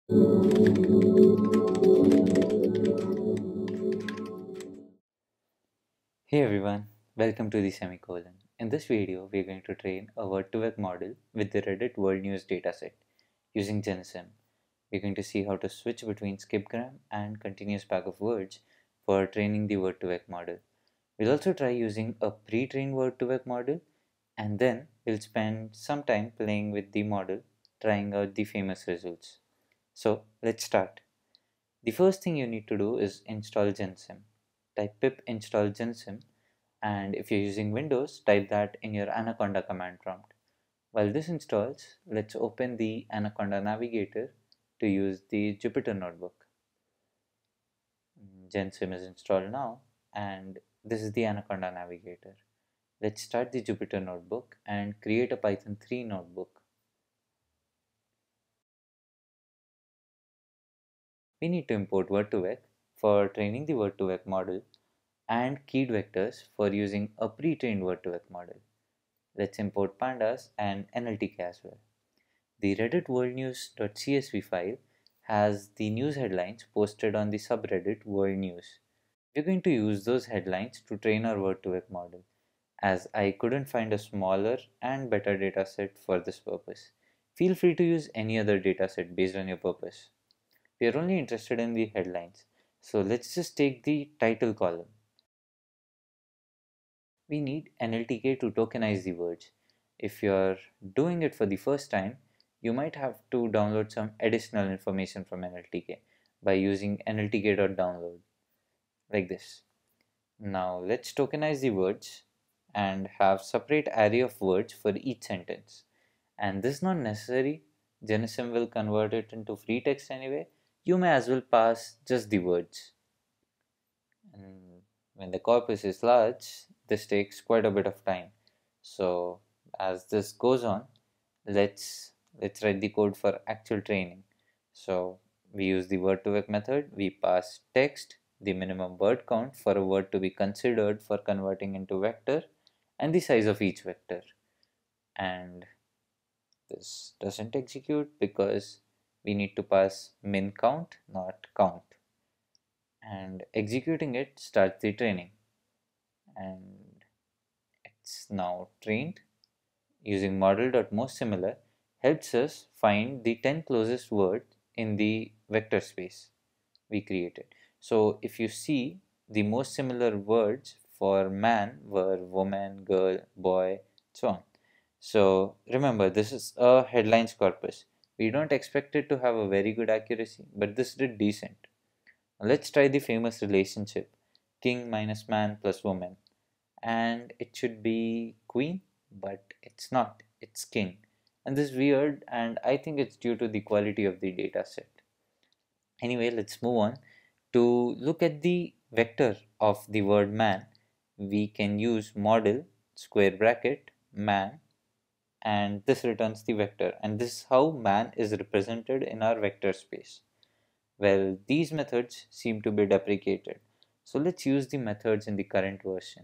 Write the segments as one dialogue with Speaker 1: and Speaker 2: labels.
Speaker 1: Hey everyone, welcome to the semicolon. In this video, we're going to train a Word2Vec model with the Reddit World News dataset using Gensim. We're going to see how to switch between skipgram and continuous bag of words for training the Word2Vec model. We'll also try using a pre-trained Word2Vec model, and then we'll spend some time playing with the model, trying out the famous results. So let's start. The first thing you need to do is install Gensim. Type pip install Gensim, and if you're using Windows, type that in your Anaconda command prompt. While this installs, let's open the Anaconda Navigator to use the Jupyter Notebook. Gensim is installed now, and this is the Anaconda Navigator. Let's start the Jupyter Notebook and create a Python 3 notebook. We need to import Word2Vec for training the Word2Vec model and keyed vectors for using a pre-trained Word2Vec model. Let's import pandas and NLTK as well. The Reddit World News.csv file has the news headlines posted on the subreddit World News. We're going to use those headlines to train our Word2Vec model, as I couldn't find a smaller and better dataset for this purpose. Feel free to use any other dataset based on your purpose. We are only interested in the headlines, so let's just take the title column. We need NLTK to tokenize the words. If you're doing it for the first time, you might have to download some additional information from NLTK by using nltk.download like this. Now let's tokenize the words and have separate array of words for each sentence. And this is not necessary. Gensim will convert it into free text anyway. You may as well pass just the words. And when the corpus is large, this takes quite a bit of time. So as this goes on, let's write the code for actual training. So we use the Word2Vec method. We pass text, the minimum word count for a word to be considered for converting into vector, and the size of each vector. And this doesn't execute because we need to pass min count, not count. And executing it starts the training. And it's now trained. Using model.mostSimilar helps us find the 10 closest words in the vector space we created. So if you see, the most similar words for man were woman, girl, boy, so on. So remember, this is a headlines corpus. We don't expect it to have a very good accuracy, but this did decent. Now let's try the famous relationship king minus man plus woman, and it should be queen, but it's not, it's king. And this is weird, and I think it's due to the quality of the data set. Anyway, let's move on. To look at the vector of the word man, we can use model square bracket man, and this returns the vector, and this is how man is represented in our vector space. Well, these methods seem to be deprecated, so let's use the methods in the current version.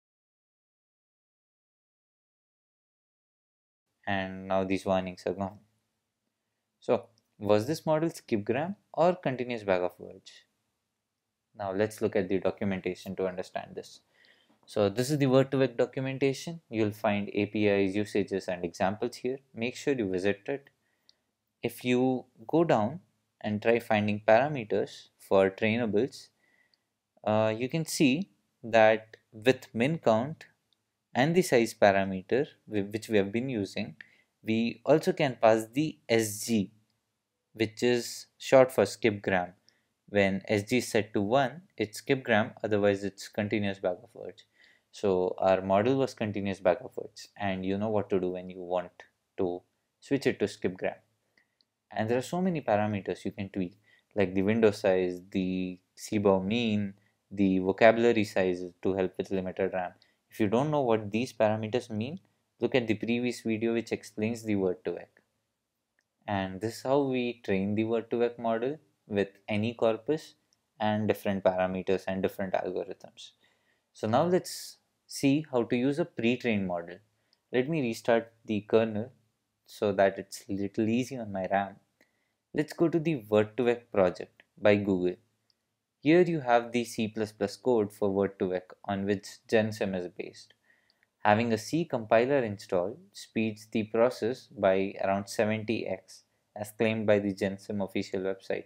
Speaker 1: And now these warnings are gone. So, was this model skipgram or continuous bag of words? Now let's look at the documentation to understand this. So this is the Word2Vec documentation. You'll find APIs, usages, and examples here. Make sure you visit it. If you go down and try finding parameters for trainables, you can see that with min count and the size parameter which we have been using, we also can pass the SG, which is short for skipgram. When SG is set to 1, it's skipgram, otherwise it's continuous bag of words. So our model was continuous bag of words, and you know what to do when you want to switch it to skipgram. And there are so many parameters you can tweak, like the window size, the cbow mean, the vocabulary size to help with limited RAM. If you don't know what these parameters mean, look at the previous video which explains the Word2Vec. And this is how we train the Word2Vec model with any corpus and different parameters and different algorithms. So now let's see how to use a pre-trained model. Let me restart the kernel so that it's a little easy on my RAM. Let's go to the Word2Vec project by Google. Here you have the C++ code for Word2Vec on which Gensim is based. Having a C compiler installed speeds the process by around 70x as claimed by the Gensim official website.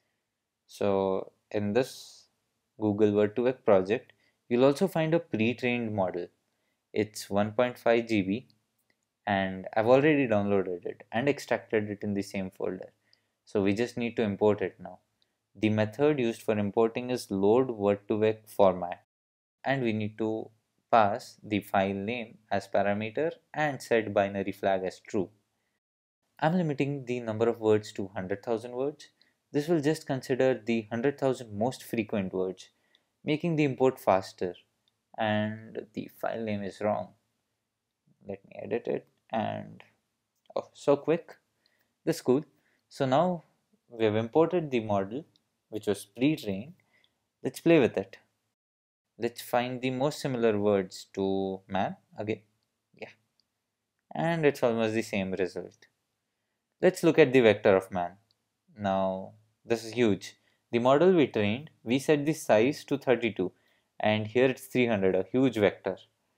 Speaker 1: So in this Google Word2Vec project, you'll also find a pre-trained model. It's 1.5 GB and I've already downloaded it and extracted it in the same folder. So we just need to import it now. The method used for importing is load Word2Vec format, and we need to pass the file name as parameter and set binary flag as true. I'm limiting the number of words to 100,000 words. This will just consider the 100,000 most frequent words, making the import faster. And the file name is wrong. Let me edit it, and oh, so quick. This is cool. So now we have imported the model which was pre-trained. Let's play with it. Let's find the most similar words to man again. Yeah, and it's almost the same result. Let's look at the vector of man. Now, this is huge. The model we trained, we set the size to 32, and here it's 300, a huge vector.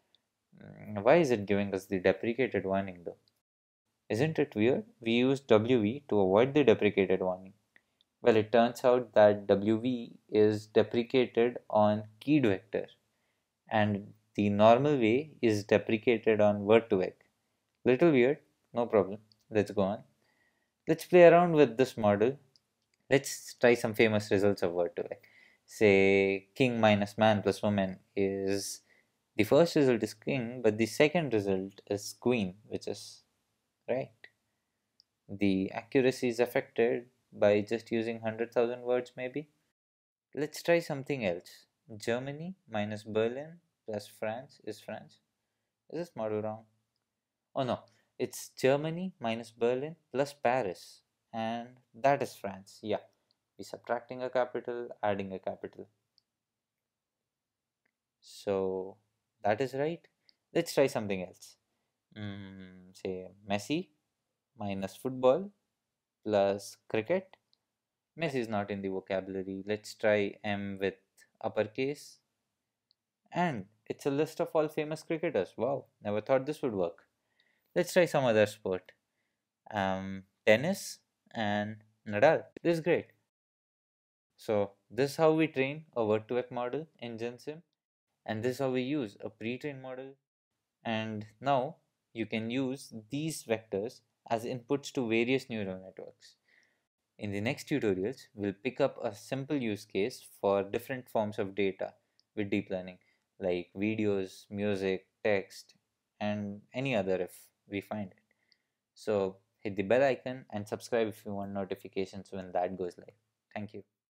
Speaker 1: Why is it giving us the deprecated warning though? Isn't it weird? We used WV to avoid the deprecated warning. Well, it turns out that WV is deprecated on keyed vector, and the normal way is deprecated on Word2Vec. Little weird, no problem. Let's go on. Let's play around with this model. Let's try some famous results of Word2Vec. Say king minus man plus woman is the first result is king, but the second result is queen, which is right. The accuracy is affected by just using 100,000 words, maybe. Let's try something else. Germany minus Berlin plus France is France. Is this model wrong? Oh no, it's Germany minus Berlin plus Paris, and that is France. Yeah, we're subtracting a capital, adding a capital. So that is right. Let's try something else. Say Messi minus football plus cricket. Messi is not in the vocabulary. Let's try M with uppercase. And it's a list of all famous cricketers. Wow, never thought this would work. Let's try some other sport. Tennis and Nadal. This is great. So this is how we train a Word2Vec model in Gensim, and this is how we use a pre-trained model. And now you can use these vectors as inputs to various neural networks. In the next tutorials, we'll pick up a simple use case for different forms of data with deep learning, like videos, music, text, and any other if we find it. So hit the bell icon and subscribe if you want notifications when that goes live. Thank you.